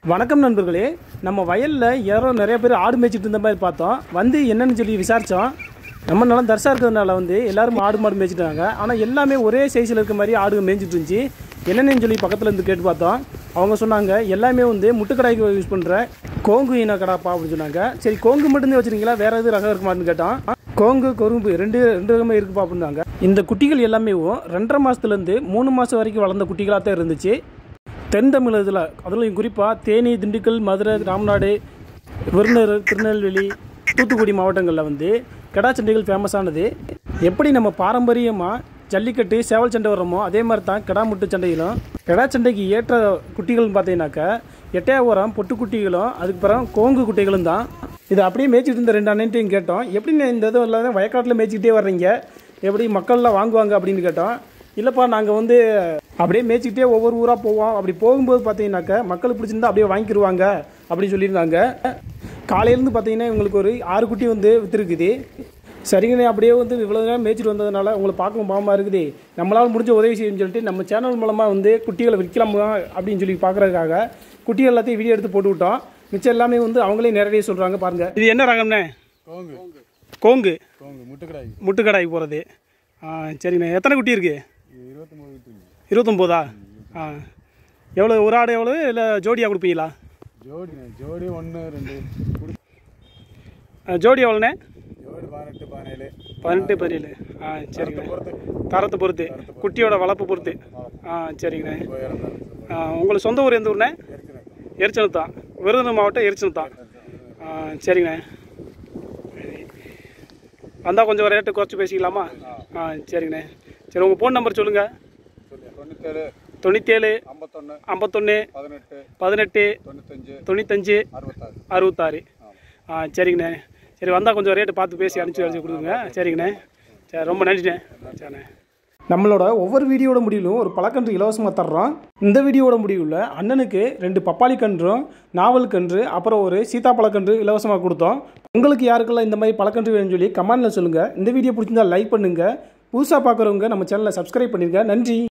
வணக்கம் நண்பர்களே, நம்ம வயலில் யாரோ நிறைய பேர் ஆடு மேய்ச்சிட்டு இருந்த மாதிரி பார்த்தோம். வந்து என்னன்னு சொல்லி விசாரித்தோம். நம்ம நல்லா தர்சாக இருக்கிறதுனால எல்லாரும் ஆடு மாடு மேய்ச்சிட்டாங்க. ஆனால் எல்லாமே ஒரே சைஸில் இருக்க மாதிரி ஆடு மேய்ச்சிட்டு இருந்துச்சு. என்னென்னு சொல்லி பக்கத்தில் இருந்து கேட்டு பார்த்தோம். அவங்க சொன்னாங்க எல்லாமே முட்டுக்கடாய்க்கு யூஸ் பண்ணுற கோங்கு இன கடாப்பா அப்படின்னு சொன்னாங்க. சரி, கோங்கு மட்டும்தான் வச்சுருக்கீங்களா, வேறு எதுவும் ரகம் இருக்குமான்னு கேட்டோம். கோங்கு கொரும்பு ரெண்டு ரகமே இருக்குப்பா அப்படின்னாங்க. இந்த குட்டிகள் எல்லாமே 2.5 மாதத்துலேருந்து 3 மாதம் வரைக்கும் வளர்ந்த குட்டிகளாக தான் இருந்துச்சு. தென் தமிழகத்தில் அதில் குறிப்பாக தேனி, திண்டுக்கல், மதுரை, ராமநாடு, விருதுநகர், திருநெல்வேலி, தூத்துக்குடி மாவட்டங்களில் கிடா சண்டைகள் ஃபேமஸானது. எப்படி நம்ம பாரம்பரியமாக ஜல்லிக்கட்டு, சேவல் சண்டை வர்றோமோ அதே மாதிரி தான் கிடா முட்டு சண்டைகளும். கிடா சண்டைக்கு ஏற்ற குட்டிகள்னு பார்த்தீங்கன்னாக்கா எட்டையாவரம் பொட்டுக்குட்டிகளும் அதுக்கப்புறம் கோங்கு குட்டிகளும் தான். இதை அப்படியே மேய்ச்சிட்டு இருந்த 2 அண்ணன்ட்டையும் கேட்டோம், எப்படி இந்த இது இல்லாத வயக்காட்டில் மேய்ச்சிக்கிட்டே வர்றீங்க, எப்படி மக்கள்லாம் வாங்குவாங்க அப்படின்னு கேட்டோம். இல்லைப்பா, நாங்கள் அப்படியே மேய்ச்சிக்கிட்டே ஒவ்வொரு ஊராக போவோம். அப்படி போகும்போது பார்த்தீங்கன்னாக்கா மக்கள் பிடிச்சிருந்தா அப்படியே வாங்கிக்கிடுவாங்க அப்படின்னு சொல்லியிருந்தாங்க. காலையிலேருந்து பார்த்தீங்கன்னா இவங்களுக்கு ஒரு 6 குட்டி விற்றுருக்குது. சரிங்கண்ணே, அப்படியே இவ்வளோ நேரம் மேய்ச்சிட்டு வந்ததுனால உங்களை பார்க்க பாவமாக இருக்குது, நம்மளால் முடிஞ்ச உதவி செய்யணும்னு சொல்லிட்டு நம்ம சேனல் மூலமாக குட்டிகளை விற்கலாமா அப்படின்னு சொல்லி பார்க்குறதுக்காக குட்டிகள் எல்லாத்தையும் வீடியோ எடுத்து போட்டு விட்டோம். மிச்சம் எல்லாமே அவங்களே நேரடியாக சொல்கிறாங்க. பாருங்கள், இது என்ன ரகம்ண்ணே? கோங்கு முட்டுக்கடாய்க்கு போகிறது. சரிங்கண்ணே, எத்தனை குட்டி இருக்குது? 29. எவ்வளோ ஒரு ஆடு? எவ்வளோ இல்லை ஜோடியாக கொடுப்பீங்களா? ஜோடி 1 2 ஜோடி எவ்வளோண்ணே? 18 17. சரிங்கண்ணே, தரத்தை பொறுத்து, குட்டியோட வளர்ப்பு பொறுத்து. சரிங்கண்ணே. உங்களுக்கு சொந்த ஊர் எந்த ஊர்ண்ணே? எரிச்சனத்தான், விருதுநகர் மாவட்டம் எரிச்சனத்தான். சரிங்கண்ணே, வந்தால் கொஞ்சம் ரேட்டு குறைச்சி பேசிக்கலாமா? சரிங்கண்ணே. சரி, உங்கள் ஃபோன் நம்பர் சொல்லுங்கள். 97 51 18 95 66. சரிங்கண்ணே. சரி, வந்தால் கொஞ்சம் ரேட்டு பார்த்து பேசி அனுப்பிச்சி கொடுங்க. சரிங்கண்ணே. சரி, ரொம்ப நன்றிண்ணே. சரிண்ணே. நம்மளோட ஒவ்வொரு வீடியோட முடிவிலும் ஒரு பழக்கன்று இலவசமாக தர்றோம். இந்த வீடியோட முடிவில் அண்ணனுக்கு 2 பப்பாளி கன்றும், நாவல் கன்று, அப்புறம் ஒரு சீத்தாப்பழக்கன்று இலவசமாக கொடுத்தோம். உங்களுக்கு யாருக்கெல்லாம் இந்த மாதிரி பழக்கன்று வேணும்னு சொல்லி கமெண்ட்டில் சொல்லுங்கள். இந்த வீடியோ பிடிச்சிருந்தா லைக் பண்ணுங்கள். புதுசாக பார்க்குறவங்க நம்ம சேனலை சப்ஸ்கிரைப் பண்ணிடுங்க. நன்றி.